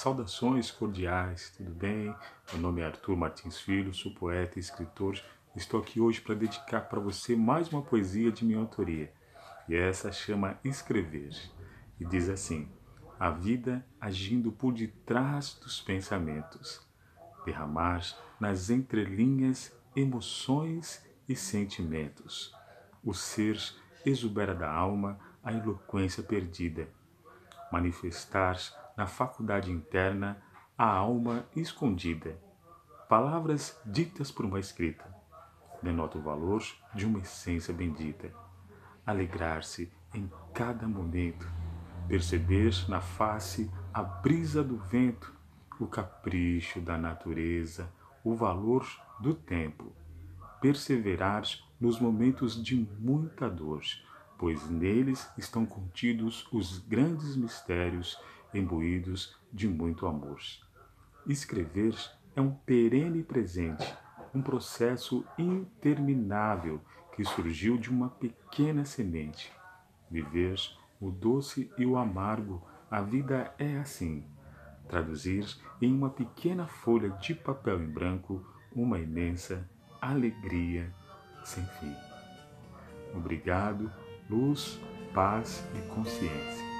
Saudações cordiais, tudo bem? Meu nome é Arthur Martins Filho, sou poeta e escritor. Estou aqui hoje para dedicar para você mais uma poesia de minha autoria. E essa chama Escrever. E diz assim: a vida agindo por detrás dos pensamentos. Derramar nas entrelinhas emoções e sentimentos. O ser exubera da alma a eloquência perdida. Manifestar na faculdade interna a alma escondida. Palavras ditas por uma escrita denota o valor de uma essência bendita. Alegrar-se em cada momento, perceber na face a brisa do vento, o capricho da natureza, o valor do tempo. Perseverar nos momentos de muita dor, pois neles estão contidos os grandes mistérios imbuídos de muito amor. Escrever é um perene presente, um processo interminável que surgiu de uma pequena semente. Viver o doce e o amargo, a vida é assim. Traduzir em uma pequena folha de papel em branco uma imensa alegria sem fim. Obrigado, luz, paz e consciência.